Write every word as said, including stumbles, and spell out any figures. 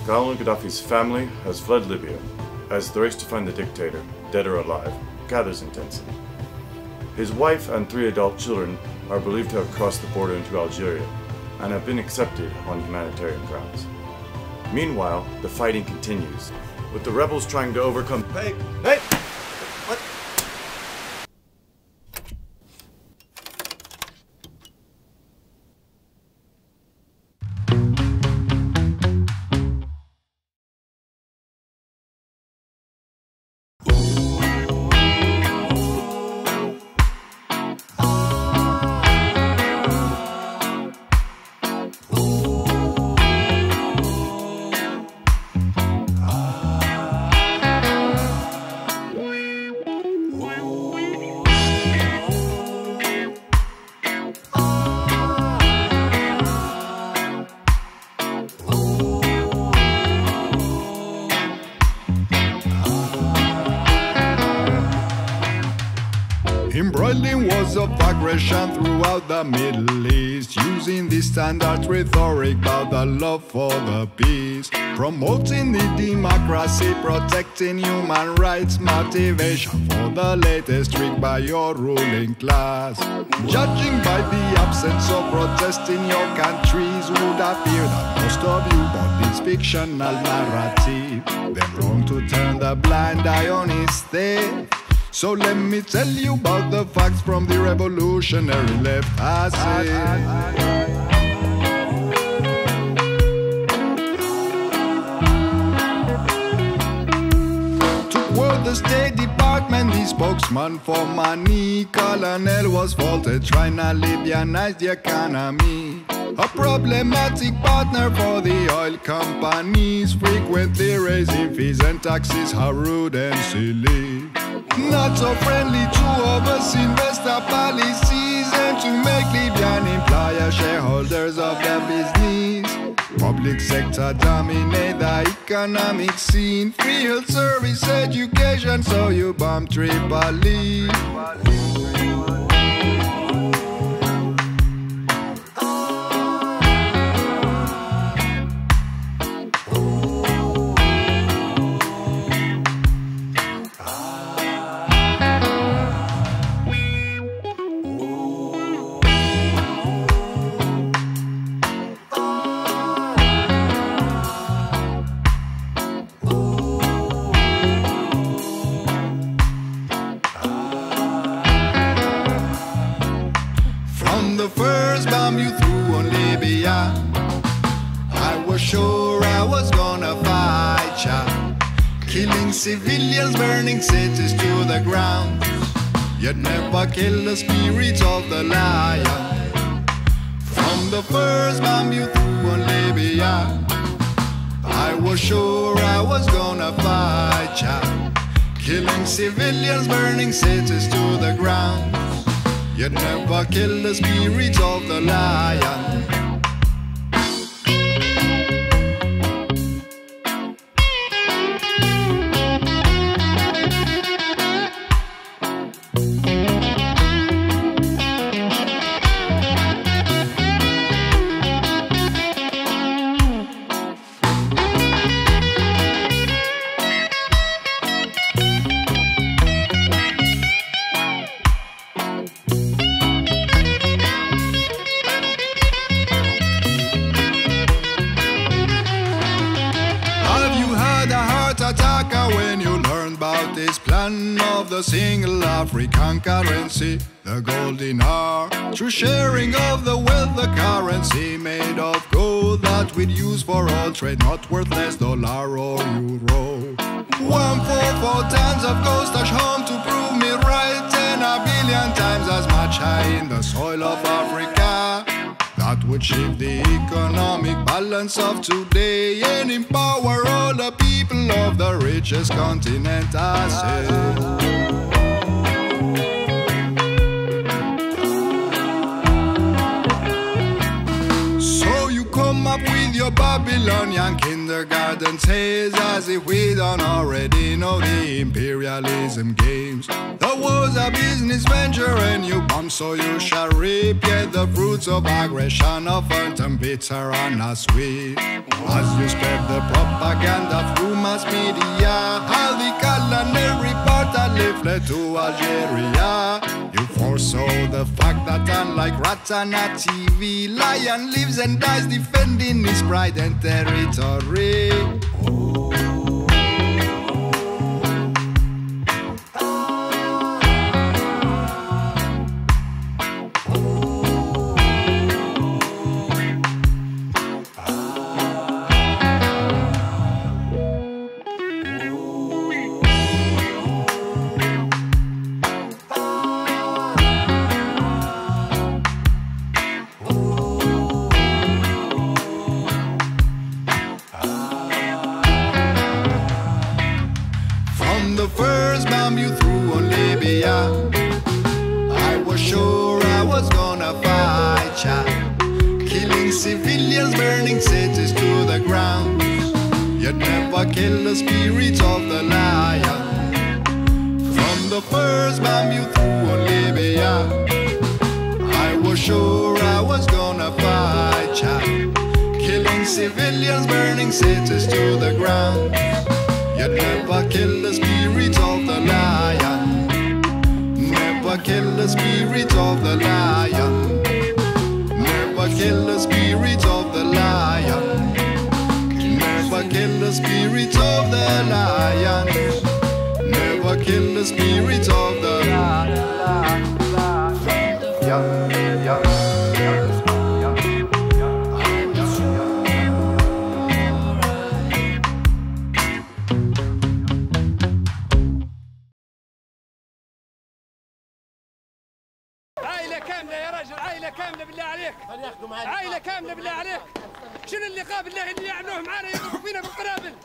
Gaddafi's family has fled Libya as the race to find the dictator, dead or alive, gathers intensity. His wife and three adult children are believed to have crossed the border into Algeria and have been accepted on humanitarian grounds. Meanwhile, the fighting continues, with the rebels trying to overcome— Hey! Hey! What? Embroiling wars of aggression throughout the Middle East, using the standard rhetoric about the love for the peace, promoting the democracy, protecting human rights, motivation for the latest trick by your ruling class. Judging by the absence of protest in your countries, would appear that most of you bought this fictional narrative. Then wrong to turn the blind eye on his theft. So let me tell you about the facts from the revolutionary left. I say, to quote the State Department, the spokesman for money, Colonel was faulted trying to Libyanize the economy. A problematic partner for the oil companies, frequently raising fees and taxes, how rude and silly. Not so friendly to oversee investor policies and to make Libyan employer shareholders of the business. Public sector dominate the economic scene. Free health service, education, so you bomb Tripoli. Sure I was gonna fight ya, killing civilians, burning cities to the ground, yet never kill the spirit of the lion. From the first bomb you threw on Libya, I was sure I was gonna fight ya, killing civilians, burning cities to the ground, yet never kill the spirit of the lion. When you learn about this plan of the single African currency, the golden hour, through sharing of the wealth, the currency made of gold that we'd use for all trade, not worthless dollar or euro. One for four tons of gold stash home to prove me right, and a billion times as much high in the soil of Africa. That would shift the economic balance of today and empower all the people of the richest continent, I say. So you come up with your Babylonian kindergarten tales as if we don't already know the imperialism games. The wars a business venture and you bomb, so you shall reap. Yet the fruits of aggression are burnt and bitter and not sweet. As you spread the propaganda through mass media, how the colonel reporter fled to Algeria. You foresaw the fact that unlike Ratana T V, lion lives and dies defending his pride and territory. Oh. Civilians burning cities to the ground, yet never kill the spirit of the lion. From the first bomb you threw on Libya, I was sure I was gonna fight ya. Killing civilians, burning cities to the ground, yet never kill the spirit of the lion. Never kill the spirit of the lion. Never kill the spirit of the lion. Never kill the spirit of the lion. Never kill the spirit of the lion. Yeah, yeah, yeah. عائلة كاملة يا رجل، عائلة كاملة بالله عليك، عائلة كاملة بالله عليك. شنو اللي قابل الله اللي يعملوه معانا يضربوا فينا بالقنابل؟